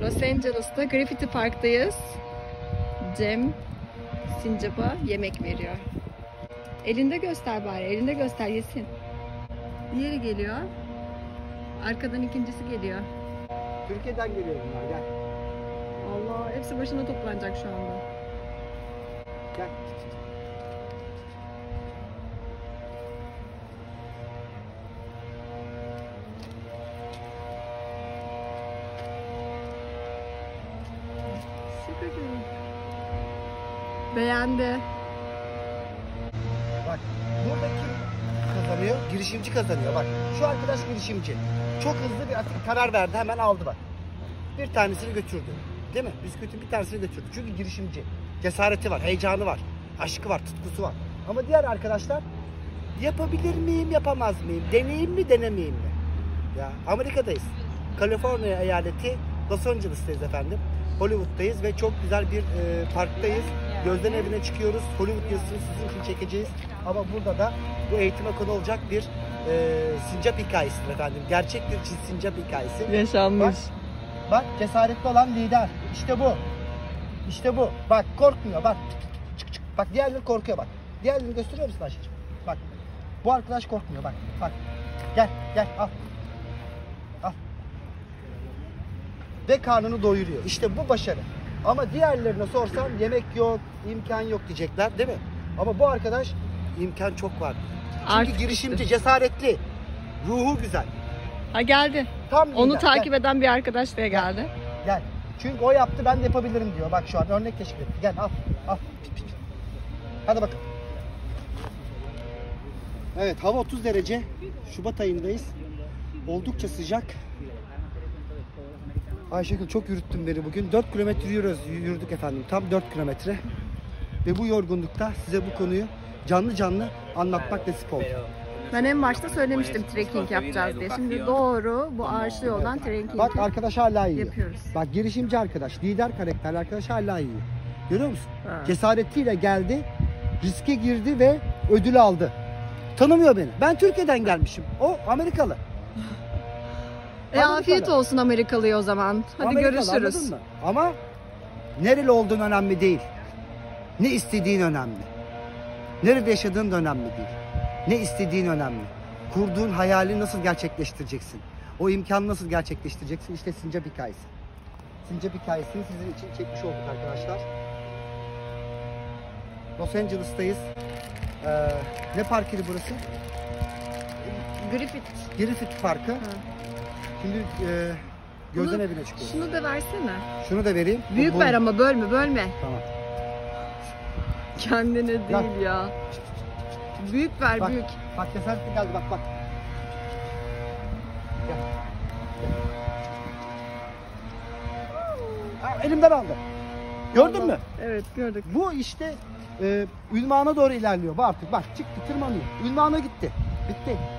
Los Angeles'ta Graffiti Park'tayız. Cem sincapa yemek veriyor. Elinde göster bari, elinde göster yesin. Diğeri geliyor. Arkadan ikincisi geliyor. Türkiye'den geliyor bunlar, gel. Allah, hepsi başına toplanacak şu anda. Gel. Beğendi. Bak, burada kim kazanıyor? Girişimci kazanıyor. Bak, şu arkadaş girişimci. Çok hızlı bir karar verdi, hemen aldı bak. Bir tanesini götürdü. Değil mi? Bisküvitin bir tanesini götürdü. Çünkü girişimci. Cesareti var, heyecanı var, aşkı var, tutkusu var. Ama diğer arkadaşlar, yapabilir miyim, yapamaz mıyım? Deneyeyim mi, denemeyeyim mi? Ya, Amerika'dayız. Kaliforniya eyaleti Los Angeles'tayız efendim. Hollywood'dayız ve çok güzel bir parktayız. Gözden evine çıkıyoruz. Hollywood yazısını sizin için çekeceğiz. Ama burada da bu eğitime konu olacak bir sincap hikayesidir efendim. Gerçek bir sincap hikayesi. Yaşanmış. Bak cesaretli olan lider. İşte bu. İşte bu. Bak korkmuyor bak. Çık çık. Bak diğerleri korkuyor bak. Diğerlerini gösteriyor musun Ayşe'cim? Bak. Bu arkadaş korkmuyor bak. Bak. Gel gel al. Al. Ve karnını doyuruyor. İşte bu başarı. Ama diğerlerine sorsam yemek yok, imkan yok diyecekler değil mi? Ama bu arkadaş imkan çok var. Çünkü Artık girişimci, cesaretli, ruhu güzel. Ha geldi. Tam Onu lider. takip Gel. eden bir arkadaş da geldi. Gel. Çünkü o yaptı ben de yapabilirim diyor. Bak şu an örnek teşkil etti. Gel al. Al. Hadi bakalım. Evet hava 30 derece. Şubat ayındayız. Oldukça sıcak. Ayşegül çok yürüttün beni bugün. 4 kilometre yürüdük efendim. Tam 4 kilometre. Ve bu yorgunlukta size bu konuyu canlı canlı anlatmak nasip oldu. Ben en başta söylemiştim trekking yapacağız diye. Şimdi doğru bu ağaçlı yoldan trekking Bak arkadaş hala iyi. yapıyoruz. Bak girişimci arkadaş, lider karakterli arkadaş hala iyi. Görüyor musun? Ha. Cesaretiyle geldi, riske girdi ve ödül aldı. Tanımıyor beni. Ben Türkiye'den gelmişim. O Amerikalı. Afiyet olsun Amerikalı'ya o zaman. Hadi Amerikalı, görüşürüz. anladın mı? Ama nereli olduğun önemli değil. Ne istediğin önemli. Nerede yaşadığın da önemli değil. Ne istediğin önemli. Kurduğun hayali nasıl gerçekleştireceksin? O imkanı nasıl gerçekleştireceksin? İşte sincap hikayesi. Sincap hikayesini sizin için çekmiş olduk arkadaşlar. Los Angeles'tayız. Ne parkıydı burası? Griffith Parkı. Ha. Şimdi gözden evine çıkıyoruz. Şunu da versene. Şunu da vereyim. Büyük Bu- ver ama bölme. Tamam. Kendine değil ya. Büyük ver Bak, büyük. bak cesaretli geldi bak. Gel. Aa, elimden aldı. Gördün mü? Evet gördük. Bu işte ünvana doğru ilerliyor. Bu artık bak çıktı tırmanıyor. Ünvana gitti. Bitti.